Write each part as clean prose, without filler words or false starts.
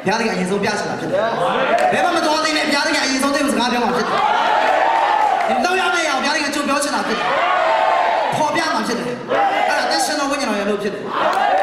ဘုရားသခင်အရင်ဆုံးပြချင်တာဖြစ်တယ်ဘယ်မှမတော်သေးနဲ့ဘုရားသခင်အရင်ဆုံးတဲ့စကားပြောမှာဖြစ်တယ်ဒီလောက်ရမယ့်အောင်ဘုရားသခင်ကြိုပြောချင်တာဖြစ်တယ်ခေါ်ပြမှာဖြစ်တယ်အဲ့ဒါသက်ရှင်တော်ဝိညာဉ်တော်ရဲ့လို့ဖြစ်တယ်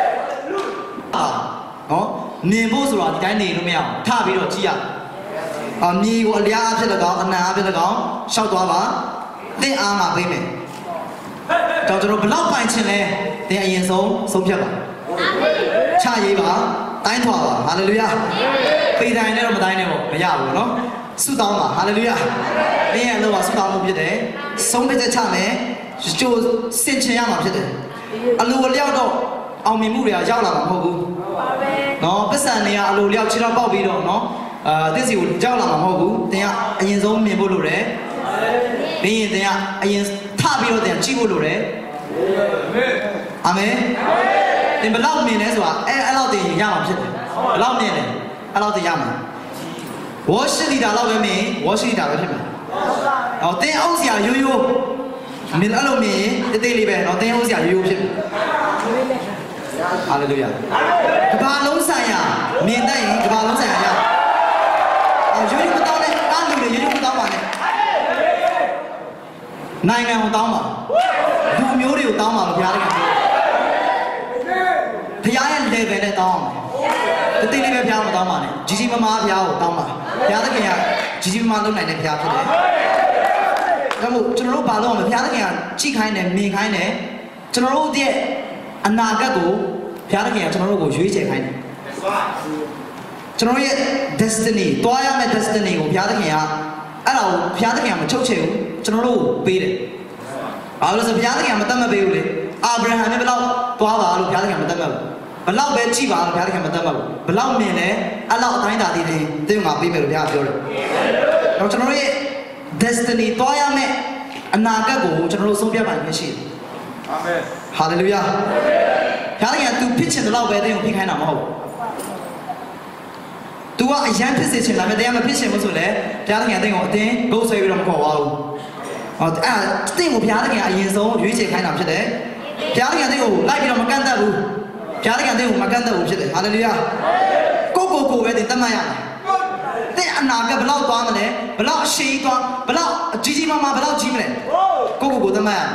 နော်နင်ဖို့ဆိုတာဒီတိုင်းနေလို့မရအောင်ထပြီးတော့ကြည့်ရမြေကိုအလျားအဖြစ်၎င်းအနံအဖြစ်၎င်းရှောက်သွားပါသင်အားမှာပေးမယ်တော့ကျွန်တော်ဘလောက်ပိုင်ချင်လဲသင်အရင်ဆုံးဖြတ်ပါချရေးပါတိုင်းထွာပါဟာလေလုယာပေးတိုင်းနဲ့တော့မတိုင်းနဲ့ပေါ့မရဘူးနော်ဆုတောင်းပါဟာလေလုယာသင်ရဲ့အလုပ်ကဆုတောင်းမှုဖြစ်တယ်ဆုံးဖြတ်ချက်ချမယ်ကြိုးစင်ချင်ရမှာဖြစ်တယ်အလိုအလျောက်တော့အောင်မြင်မှုတွေကရောက်လာမှာမဟုတ်ဘူးနော်ပတ်စံတွေကအလိုလျောက်ခြေတော့ပေါက်ပြီးတော့နော်သင်စီကိုရောက်လာမှာမဟုတ်ဘူးသင်ကအရင်ဆုံးမြင်ဖို့လိုတယ်ပြီးရင်သင်ကအရင်ထပြီးတော့သင်ကြည့်ဖို့လိုတယ်အာမင်သင်ဘလောက်မြင်လဲဆိုတာအဲ့လောက်သင်ရမှာဖြစ်တယ်ဘလောက်မြင်လဲအဲ့လောက်သင်ရမှာဝါရှိတာလောက်ပဲမြင်ဝါရှိတာပဲဖြစ်မှာဟောသင်အောင်စရာရိုးရိုးမြင်အဲ့လိုမြင်တေးသေးလေးပဲနော်သင်အောင်စရာရိုးရိုးဖြစ်မှာဟာလေလုယာကဘာလုံးဆိုင်ရာမြင်တတ်ရင်ကဘာလုံးဆိုင်ရာရရိုးရိုးမတောင်းနဲ့အားလူတွေရိုးရိုးမတောင်းပါနဲ့နိုင်ငံကိုတောင်းပါလူမျိုးတွေကိုတောင်းပါလို့ဘုရားကပြောဘုရားရဲ့ level နဲ့တောင်းအောင်တတိလေးပဲဘုရားမတောင်းပါနဲ့ကြီးကြီးမားမားဘုရားကိုတောင်းပါဘုရားသခင်ကကြီးကြီးမားမားလုပ်နိုင်တဲ့ဘုရားဖြစ်တယ်ဒါမို့ကျွန်တော်တို့ဘာလို့မဘုရားသခင်ကကြည့်ခိုင်းတယ်မြင်ခိုင်းတယ်ကျွန်တော်တို့ရဲ့အနာဂတ်ကိုဘုရားသခင်ကကျွန်တော်တို့ကိုရွေးချယ်ခိုင်းတယ်ကျွန်တော်ရဲ့ destiny တွားရမယ့် destiny ကိုဘုရားသခင်ကအဲ့ဒါကိုဘုရားသခင်ကမချုပ်ချယ်ဘူးကျွန်တော်တို့ကိုပေးတယ်ဘာလို့လဲဆိုဘုရားသခင်ကမတတ်မပေးဘူးလေအာဗြဟံနဲ့ဘယ်လောက်တွားပါလို့ဘုရားသခင်မတတ်မဘူးဘယ်လောက်ပဲကြည့်ပါလို့ဘုရားသခင်မတတ်မဘူးဘယ်လောက်မြင်လဲအဲ့လောက်အတိုင်းတာတည်တယ်သင်ကပေးမယ်လို့ဘုရားပြောတယ်တော့ကျွန်တော်တို့ရဲ့ destiny တွားရမယ့်အနာဂတ်ကိုကျွန်တော်တို့ဆုံးဖြတ်ပိုင်ခွင့်ရှိတယ်အာမင်ဟာလေလုယာဘုရားသခင်က तू ဖြစ်ချင်တဲ့လောက်ပဲသင်ကိုဖိခိုင်းတာမဟုတ်ဘူးतू ကအရန်ဖြစ်စေချင်တာပဲတရားမဖြစ်ချင်ဘူးဆိုလည်းဘုရားသခင်အသင်ကိုအတင်းဂုတ်ဆွဲပြီးတော့မခေါ်ပါဘူးဟောအဲ့သင်ကိုဘုရားသခင်အရင်ဆုံးရွေးချယ်ခိုင်းတာဖြစ်တယ်ဘုရားသခင်အသင်ကိုလိုက်ပြီးတော့မကန့်သက်ဘူးဘုရားသခင်အသင်ကိုမကန့်သက်ဘူးဖြစ်တယ်ဟာလေလုယာကိုပဲသင်တတ်မှတ်ရမယ်သင်အနာကဘလောက်သွားမလဲဘလောက်အရှိန်သွားဘလောက်အကြီးမားမားဘလောက်ကြီးမလဲကိုတတ်မှတ်ရမယ်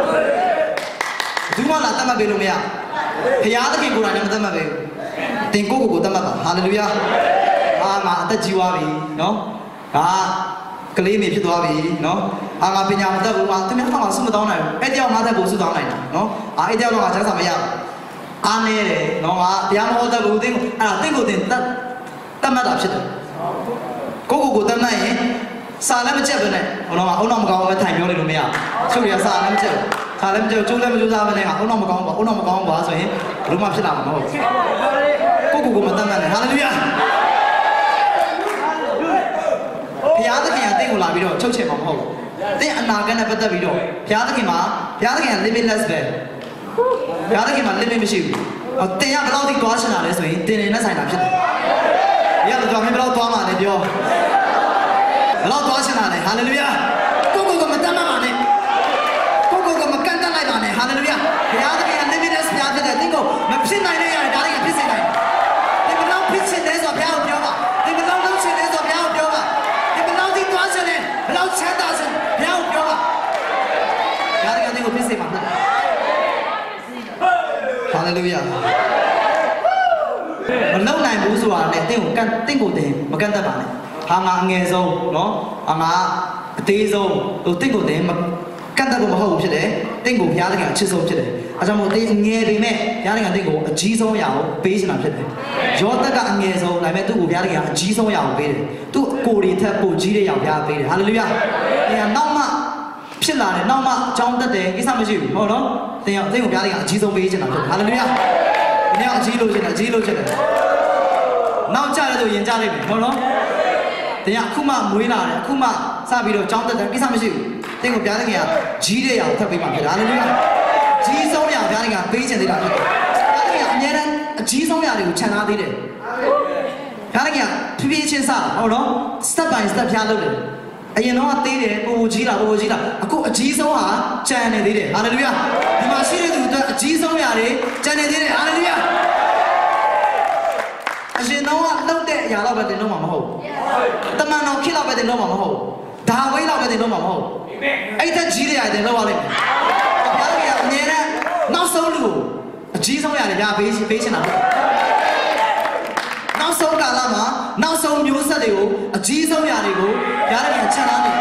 ဘူးမလာတတ်မှတ်ပေးလို့မရဘုရားသခင်ကိုယ်တိုင်လည်းမတတ်မှတ်ပေးဘူးသင်ကိုတတ်မှတ်ပါဟာလေလုယာငါအသက်ကြီးသွားပြီနော်ငါကလေးမေဖြစ်သွားပြီနော်ငါပညာမတတ်ဘူးသူများကဆုမတောင်းနိုင်ဘူးအဲ့တယောက်ငါသက်ဖို့ဆုတောင်းနိုင်တာနော်အဲ့တယောက်တော့ငါချမ်းသာမရဘူးအားနေတယ်နော်ငါတရားမဟုတ်တတ်ဘူးသင်အဲ့ဒါသင်ကိုတတ်မှတ်တာဖြစ်တယ်ကိုတတ်မှတ်ရင်စာလည်းမချက်ပဲနဲ့ဟိုတော့အုံနောက်မကောင်းပဲထိုင်ပြောနေလို့မရချုပ်ရစာလည်းမချက်စာလည်းမချက်ကျိုးလည်းမကျိုးစားပဲနဲ့အုံနောက်မကောင်းပါဆိုရင်ဘယ်လိုမှဖြစ်လာမှာမဟုတ်ကိုမတတ်မှတ်နဲ့ဟာလေလုယာဘုရားသခင်ကတင့်ကိုလာပြီးတော့ချုပ်ချယ်မှာမဟုတ်ဘူး။တင့်အနာဂတ်နဲ့ပတ်သက်ပြီးတော့ဘုရားသခင်က limitless ပဲ။ဘုရားသခင်မှာ limit မရှိဘူး။တင်ရဘယ်လောက်ထိသွားချင်တာလဲဆိုရင်တင်နေနဲ့ဆိုင်တာဖြစ်တယ်။ဘုရားတော်မင်းဘယ်လောက်သွားမှာလဲပြော။ဘယ်လောက်သွားချင်တာလဲဟာလေလုယာ။ကိုမတတ်မှတ်ပါနဲ့။ကိုမကန့်တတ်လိုက်ပါနဲ့ဟာလေလုယာ။ဘုရားသခင်က limitless ဘုရားဖြစ်တယ်။တင့်ကိုမဖြစ်နိုင်တဲ့ရတာဒါတွေကဖြစ်စေနိုင်တယ်။တင်ဘယ်လောက်ဖြစ်ချင်လဲဆိုတော့ဘုရားကိုပြောပါ။တင်ဘယ်လောက်လုပ်ချင်လဲဆိုတော့ဘုရားကိုပြောပါ။တင်ဘယ်လောက်ထိသွားချင်လဲဘယ်လောက်ချမ်းသာချင်ဘုရားကိုပြောပါ။ဘုရားသခင်ကိုဖြစ်စေပါမယ်။ဟာလေလုယာ။မလုံနိုင်ဘူးဆိုတာနဲ့တင့်ကိုမကန့်တတ်ပါနဲ့။ဟာငါအငယ်ဆုံးနော်။ငါအသေးဆုံးတင့်ကိုတင်ကန့်တတ်ဖို့မဟုတ်ဘူးဖြစ်တယ်။တင့်ကိုဘုရားသခင်အချစ်ဆုံးဖြစ်တယ်။အဲကြောင့်မို့တင်ငယ်ပေမဲ့ဘုရားသခင်တင့်ကိုအကြီးဆုံးအရာကိုပေးချင်တာဖြစ်တယ်။ယောသကအငယ်ဆုံးဒါပေမဲ့သူ့ကိုဘုရားသခင်ကအကြီးဆုံးအရာကိုပေးတယ်။သူ့ကိုယ်တွေထက်ပိုကြီးတဲ့အရာကိုဘုရားပေးတယ်။ဟာလေလုယာ။တင်ကနောက်မှဖြစ်လာတယ်နောက်မှအကြောင်းတက်တယ်ကိစ္စမရှိဘူးဟုတ်နော်။တင်ကိုဘုရားသခင်အကြီးဆုံးပေးချင်တာဖြစ်တယ်။ဟာလေလုယာ။ဒီနေ့အကြီးလို့ချင်တယ်။နောက်ကြတယ်ဆိုရင်ကြလိမ့်မယ်ဟုတ်နော်။တင်ကအခုမှမွေးလာတယ်အခုမှစပြီးတော့အကြောင်းတက်တယ်ကိစ္စမရှိဘူး။တင်ကိုဘုရားသခင်ကကြီးတဲ့အရာကိုထပ်ပေးပါဖြစ်တယ်။ဟာလေလုယာ။ကြီးဆုံးအရာဘုရားသခင်ကပေးချင်သေးတာဖြစ်တယ်။ဘုရားသခင်ကအများအားအကြီးဆုံးအရာတွေကိုခြံထားသေးတယ်။ဘုရားသခင်ကဖြည်းဖြည်းချင်းစဟုတ်နော် step by step ဖျားလုပ်တယ်။အရင်တော့သေးတယ်ပိုကြီးလာအခုအကြီးဆုံးဟာကြံနေသေးတယ်။ဟာလေလုယာ။ဒီမှာရှိတဲ့သူတို့အကြီးဆုံးအရာတွေကြံနေသေးတယ်။ဟာလေလုယာ။အရင်တော့လှုပ်တဲ့ရာလောက်ပဲတင်လို့မှာမဟုတ်တမန်တော်ခေတ်လောက်ပဲတင်လို့မှာမဟုတ်ဒါဝိလောက်ပဲတင်လို့မှာမဟုတ်အဲ့တက်ကြီးတွေရတယ်လောက်ရလိမ့်မယ်ဘုရားကအမြဲတမ်းနောက်ဆုံးလူကိုအကြီးဆုံးရတယ်ဗျာပေးချင်တာနောက်ဆုံးကာလမှာနောက်ဆုံးမျိုးဆက်တွေကိုအကြီးဆုံးຢာတွေကိုဘုရားကချန်လာတယ်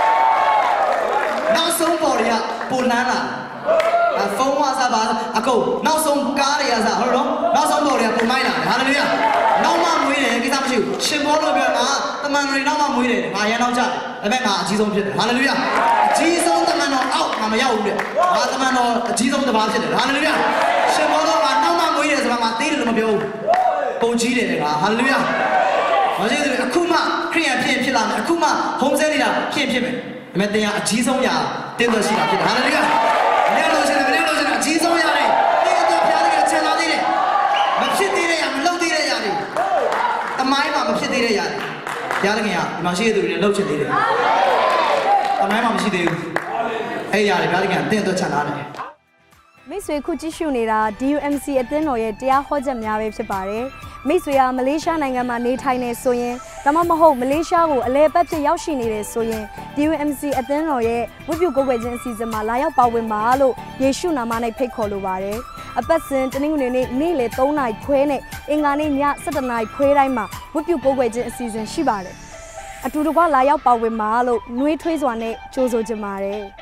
နောက်ဆုံးပေါ်တွေကပိုလန်းလာဖုန်းဝါစာပါအခုနောက်ဆုံးကားတွေကစားဟုတ်တော့နောက်ဆုံးပေါ်တွေကပုံမိုင်းလာဟာလေလုယာနောက်မှမွေးတယ်ကိစ္စမရှိဘူးရှင်ဘောလို့ပြောတာတမန်တော်တွေနောက်မှမွေးတယ်ငါရန်နောက်ကြတယ်ဒါပေမဲ့ငါအကြီးဆုံးဖြစ်တယ်ဟာလေလုယာအကြီးဆုံးတမန်တော်အောက်ငါမရောက်ဘူးတဲ့ငါတမန်တော်အကြီးဆုံးတစ်ပါးဖြစ်တယ်ဟာလေလုယာရှင်ဘောတော့ငါနောက်မှမွေးတယ်ဆိုတာငါသေးတယ်လို့မပြောဘူးပုံကြီးတယ်ငါဟာလေလုယာဘာလို့လဲအခုမှခရိယဖြစ်လာမယ်အခုမှဟုံးစဲနေတာဖြစ်မယ်ဒါပေမဲ့တင်ရအကြီးဆုံးရာတင်းသွရှိတာဖြစ်တယ်ဟာလေလုယာမင်းလို့ရှင်တယ်အကြီးဆုံးရတယ်ဒီတော့ဘုရားကချန်လာသေးတယ်မဖြစ်သေးတဲ့ຢာမလုပ်သေးတဲ့ຢာတွေအမိုင်းမှာမဖြစ်သေးတဲ့ຢာတွေဘုရားကဒီမှာရှိတဲ့သူတွေလှုပ်ချင်သေးတယ်အမိုင်းမှာမရှိသေးဘူးအဲ့ຢာတွေဘုရားကတင့်တော့ချန်လာတယ်မိတ်ဆွေခုကြည့်ရှုနေတာ DUMC အသင်းတော်ရဲ့တရားဟောချက်များပဲဖြစ်ပါတယ်မိတ်ဆွေကမလေးရှားနိုင်ငံမှာနေထိုင်နေဆိုရင်ဒါမှမဟုတ်မလေးရှားကိုအလဲပတ်ဖြစ်ရောက်ရှိနေတယ်ဆိုရင် DUMC အသင်းတော်ရဲ့ဝတ်ပြုကိုယ်ွယ်ခြင်းအစီအစဉ်မှာလာရောက်ပါဝင်ပါလို့ယေရှုနာမ၌ဖိတ်ခေါ်လိုပါတယ်အပတ်စဉ်တနင်္ဂနွေနေ့နေ့လယ်3နာရီခွဲနဲ့အင်္ဂါနေ့ည7နာရီခွဲတိုင်းမှာဝတ်ပြုကိုယ်ွယ်ခြင်းအစီအစဉ်ရှိပါတယ်အတူတကွလာရောက်ပါဝင်ပါလို့နှွေးထွေးစွာနဲ့ကြိုးဆိုကြပါတယ်